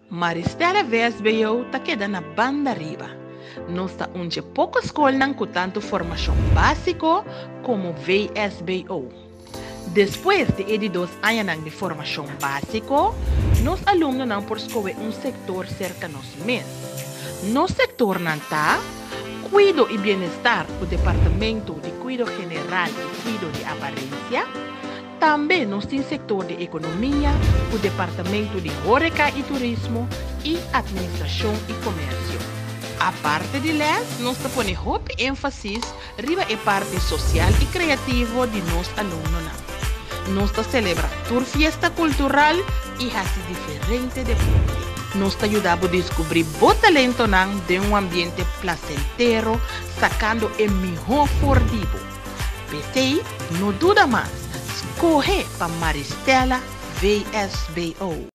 Maristela VSBO ta queda na banda riba. Nós está onde pouco escolam com tanto formação básico como VSBO. Depois de 2 anos de formação básico, nós alunos não por escolher sector cerca nos mês. No sector não está cuido e bem-estar, o departamento de cuido general e cuido de aparência. Também nós temos setor de economia, o departamento de horeca e turismo e administração e comércio. A parte de les, nós ponemos ênfase riba a parte social e criativa de nossos alunos. Nós celebra toda fiesta cultural e assim diferente de público. Nós ajudamos a descobrir o talento de ambiente placentero, sacando o melhor fordivo. Pensei, não duda mais. Escorre para Maristela VSBO.